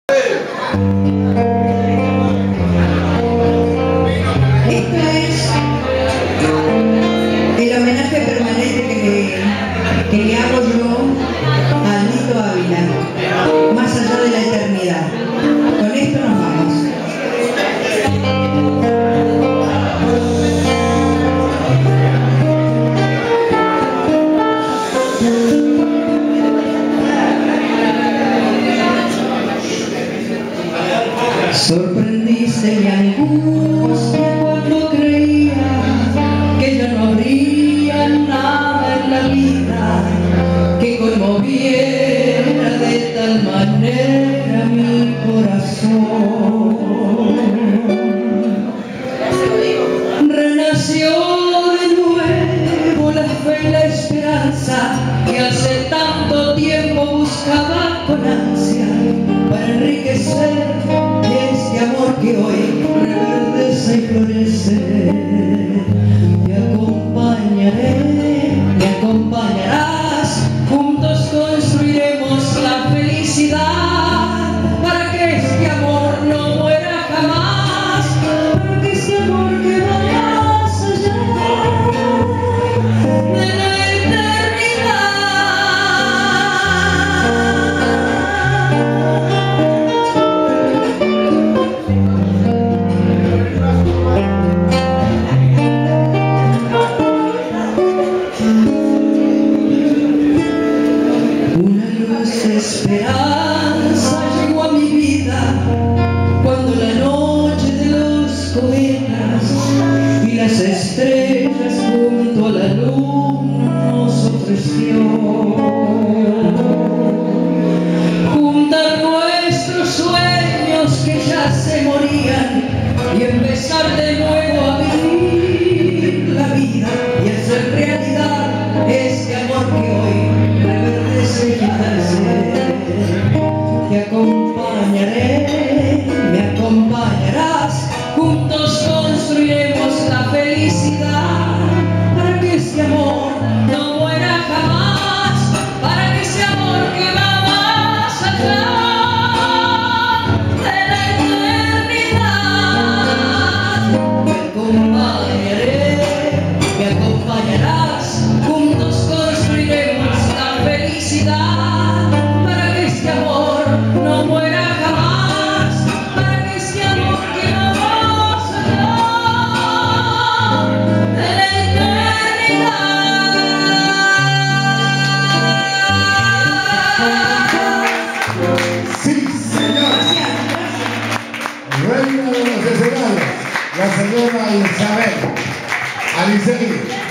Esto es el homenaje permanente que le hago yo a Alito Ávila, más allá de la eternidad. Con esto nos vamos. Sorprendiste mi angustia cuando creía que ya no habría nada en la vida que conmoviera de tal manera mi corazón. Renació de nuevo la fe y la esperanza que hace tanto tiempo buscaba con ansia para enriquecer este amor que hoy reverdece y florece. Te acompañaré, me acompañarás, juntos construiremos la felicidad para que este amor no muera jamás, para que este amor que va más allá de la eternidad. Esperanza llegó a mi vida cuando la noche de los cometas y las estrellas junto a la luna nos ofreció juntar nuestros sueños que ya se morían y empezar de nuevo a vivir la vida y hacer realidad este amor que hoy reverdece y florece. Te acompañaré, me acompañarás, juntos construiremos la felicidad para que este amor no muera jamás, para que ese amor que va más allá de la eternidad. Me acompañarás, juntos construiremos la felicidad para que este amor no muera jamás, para que este amor que va más allá de la eternidad. Sí, señor. Reina de los escenarios, la señora Isabel Alicey.